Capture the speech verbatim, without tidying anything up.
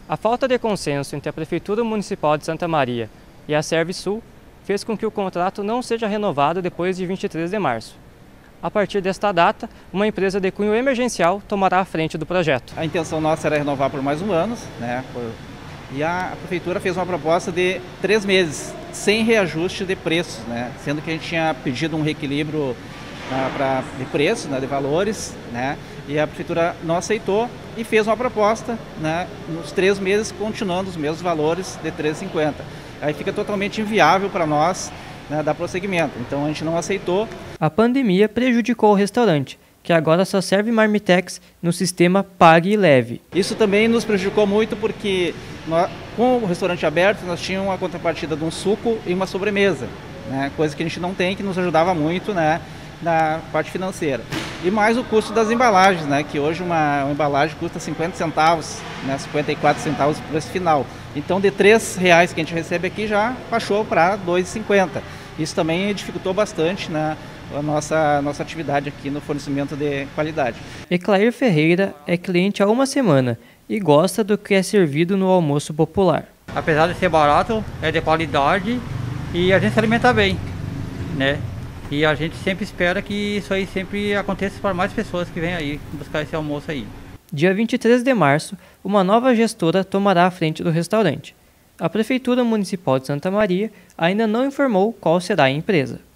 A falta de consenso entre a Prefeitura Municipal de Santa Maria e a Servisul fez com que o contrato não seja renovado depois de vinte e três de março. A partir desta data, uma empresa de cunho emergencial tomará a frente do projeto. A intenção nossa era renovar por mais um ano, né? E a Prefeitura fez uma proposta de três meses, sem reajuste de preços, né? Sendo que a gente tinha pedido um reequilíbrio né, pra, de preços, né, de valores, né? E a Prefeitura não aceitou e fez uma proposta, né, nos três meses, continuando os mesmos valores de três reais e cinquenta centavos. Aí fica totalmente inviável para nós, né, dar prosseguimento, então a gente não aceitou. A pandemia prejudicou o restaurante, que agora só serve marmitex no sistema Pague e Leve. Isso também nos prejudicou muito porque nós, com o restaurante aberto nós tínhamos uma contrapartida de um suco e uma sobremesa, né, coisa que a gente não tem, que nos ajudava muito, né, na parte financeira. E mais o custo das embalagens, né, que hoje uma, uma embalagem custa cinquenta centavos, né, cinquenta e quatro centavos por esse final. Então de três reais que a gente recebe aqui já baixou para dois reais e cinquenta centavos. Isso também dificultou bastante, né, a nossa, nossa atividade aqui no fornecimento de qualidade. Eclair Ferreira é cliente há uma semana e gosta do que é servido no almoço popular. Apesar de ser barato, é de qualidade e a gente se alimenta bem, né? E a gente sempre espera que isso aí sempre aconteça para mais pessoas que vêm aí buscar esse almoço aí. Dia vinte e três de março, uma nova gestora tomará a frente do restaurante. A Prefeitura Municipal de Santa Maria ainda não informou qual será a empresa.